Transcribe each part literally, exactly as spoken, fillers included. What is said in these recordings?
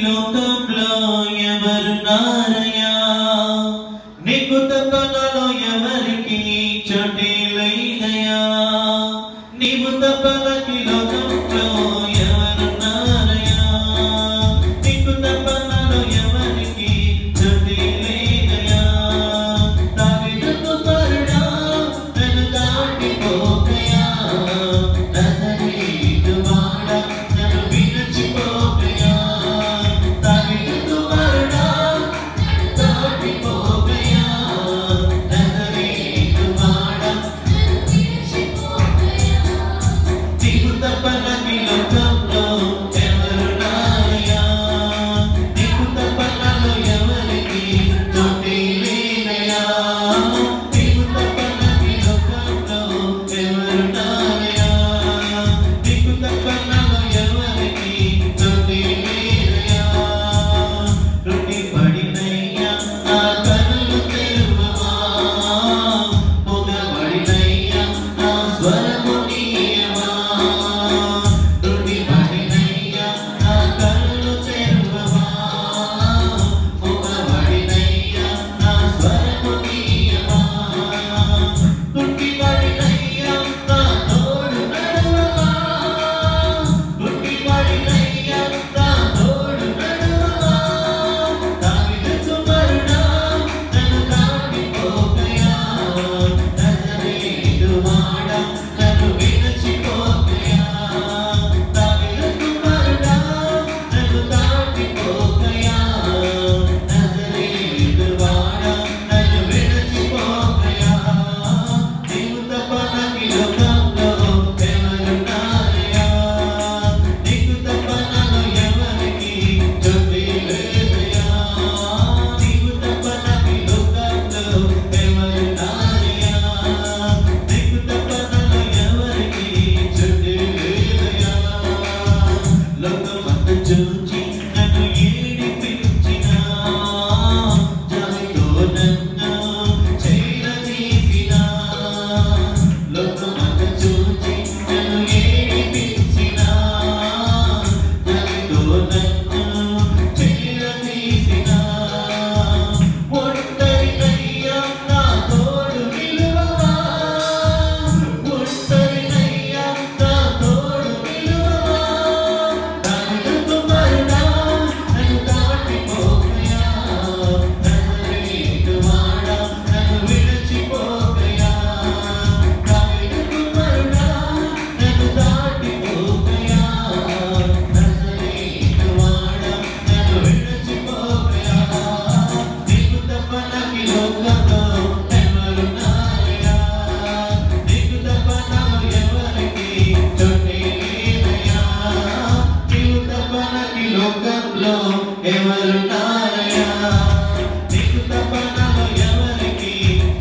లోకంలో ఎవరున్నారయ్యా నీకు తప్ప నాలో ఎవరికి చోటే లేదయ్యా నీవు తప్ప నాకు లోకంలో ఎవరున్నారయ్యా నీకు తప్ప నాలో ఎవరికి చోటే లేదయ్యా దావీదుకు పరుడా నన్ను దాటిపోకయ్యా నజరేతు వాడా నన్ను విడిచిపోకయ్యా దావీదుకు పరుడా దాటిపోకయ్యా నజరేతు వాడా నన్ను విడిచిపోకయ్యా నీవు తప్ప నాకు లోకంలో ఎవరున్నారయ్యా నీకు తప్ప నాలో ఎవరికి చోటే లేదయ్యా నీవు తప్ప నాకు లోకంలో ఎవరున్నారయ్యా నీకు తప్ప నాలో ఎవరికి చోటే లేదయ్యా రొట్టి పడినయ్యా నా కనులు తెరువవా పొగబడినయ్యా నా స్వరము నీయవా రొట్టి పడినయ్యా నా కనులు తెరువవా పొగబడినయ్యా నా స్వరము నీయవా రొట్టి పడినయ్యా నా తోడు నడువవా రొట్టి పడినయ్యా నా తోడు నడువవా దావీదుకు పరుడా నన్ను దాటిపోకయ్యా నజరేతు వాడా నన్ను విడిచిపోకయ్యా దావీదుకు పరుడా నన్ను దాటిపోకయ్యా నజరేతు వాడా నన్ను విడిచిపోకయ్యా నీవు తప్ప నాకు లోకంలో ఎవరున్నారయ్యా నీకు తప్ప నాలో ఎవరికి చోటే లేదయ్యా నీవు తప్ప నాకు లోకంలో ఎవరున్నారయ్యా నీకు తప్ప నాలో ఎవరికి చోటే లేదయ్యా లోకమంతా చూచి నన్ను ఏడిపించినా జాలితో నన్ను చేరదీసినా లోకమంతా చూచి నన్ను ఏడిపించినా జాలితో నన్ను చేరదీసినా ఒంటరినయ్యా నా తోడు నిలువవా ఒంటరినయ్యా నా తోడు నిలువవా దావీదుకు పరుడా నన్ను దాటిపోకయ్యా నజరేతు వాడా నన్ను విడిచిపోకయ్యా దావీదుకు పరుడా నన్ను దాటిపోకయ్యా నజరేతు వాడా నన్ను విడిచిపోకయ్యా నీకు తప్ప నాకు లోకంలో ఎవరున్నారయ్యా నీకు తప్ప నాలో ఎవరికి చోటే లేదయ్యా నీవు తప్ప నాకు లోకంలో ఎవరున్నారయ్యా నీకు తప్ప నాలో ఎవరికి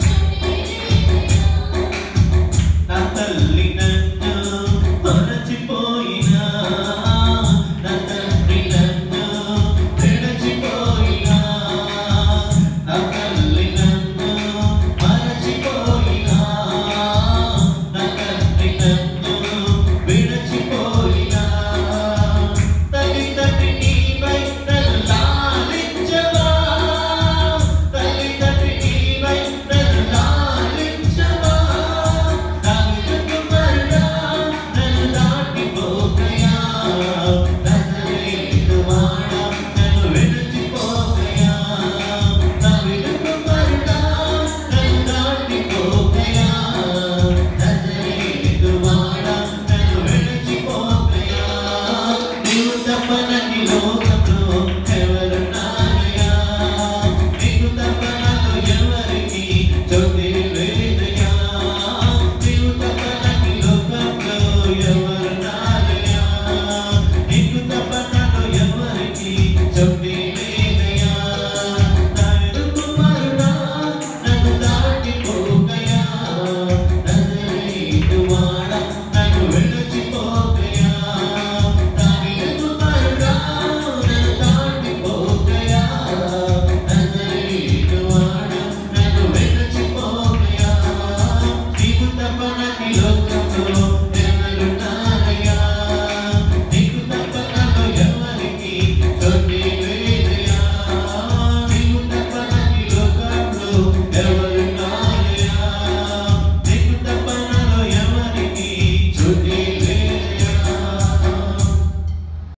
నా తల్లి నన్ను మరచిపోయినా నా తండ్రి నన్ను విడిచిపోయినా నా తల్లి నన్ను మరచిపోయినా నా తండ్రి నన్ను విడిచిపోయినా తల్లి తండ్రి నీవై నన్ను లాలించవా తల్లి తండ్రి నీవై నన్ను లాలించవా దావీదుకు పరుడా నన్ను దాటిపోకయ్యా నజరేతు వాడా నన్ను విడిచిపోకయ్యా దావీదుకు పరుడా నన్ను దాటిపోకయ్యా నజరేతు వాడా నన్ను విడిచిపోకయ్యా నీవు తప్ప నాకు లోకంలో